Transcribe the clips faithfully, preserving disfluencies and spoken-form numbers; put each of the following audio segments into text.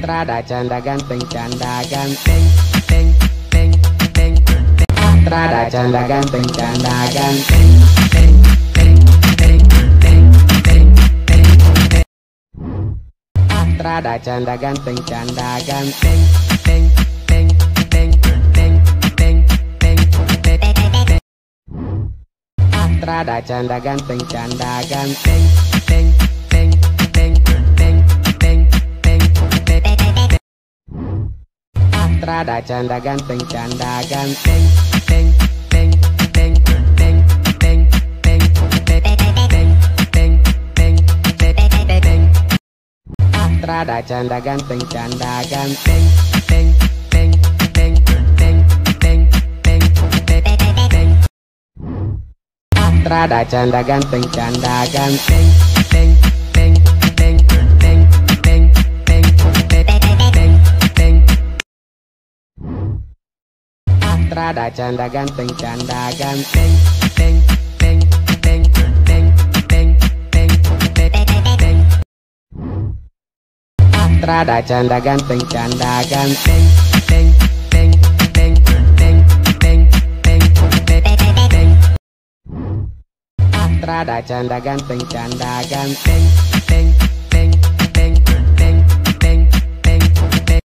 Trada canda ganteng, canda ganteng, teng, teng, teng, teng. Trada canda ganteng, canda ganteng, teng, teng, teng, teng, teng, teng, teng. Trada canda ganteng, canda ganteng, teng, teng, teng, teng, teng, teng, teng, teng. Trada canda ganteng, canda ganteng, teng, teng, teng, teng, teng, teng, teng. Trada canda ganteng, canda ganteng, teng, teng, teng, teng, teng, teng, teng, teng, teng, teng, teng. Trada canda ganteng, canda ganteng, teng, teng, teng, teng, teng, teng, teng, teng. Trada canda ganteng, canda ganteng, teng, teng, teng, teng, teng, teng, teng, teng, teng. Trada canda ganteng, canda ganteng, teng, teng, teng, teng, teng, teng, teng, teng. Trada canda ganteng, canda ganteng, teng, teng, teng, teng, teng, teng, teng, teng. Trada canda ganteng, canda ganteng, teng, teng, teng, teng, teng, teng, teng.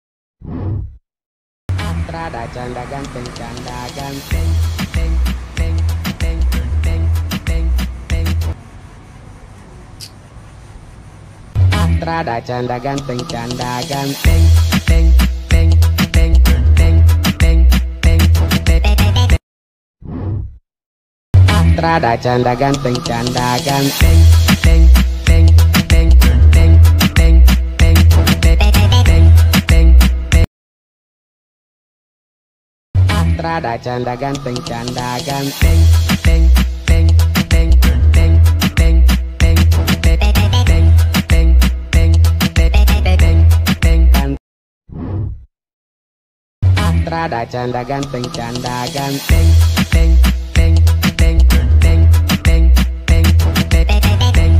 Trada canda ganteng, canda ganteng, teng, teng, teng, teng, teng, teng. Trada canda ganteng, canda ganteng, teng, teng, teng, teng, teng, teng, teng. Trada canda ganteng, canda ganteng, teng, teng, teng, teng, teng, teng, teng, teng, teng. Trada canda ganteng, canda ganteng, teng, teng, teng, teng, teng, teng, teng, teng, teng, teng, teng, teng. Trada canda ganteng, canda ganteng, teng, teng, teng, teng, teng, teng, teng, teng.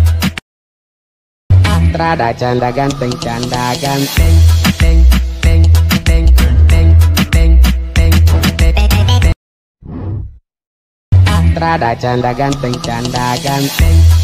Trada canda ganteng, canda ganteng, teng, teng, teng, teng, teng, teng, teng. Trada canda ganteng, canda ganteng.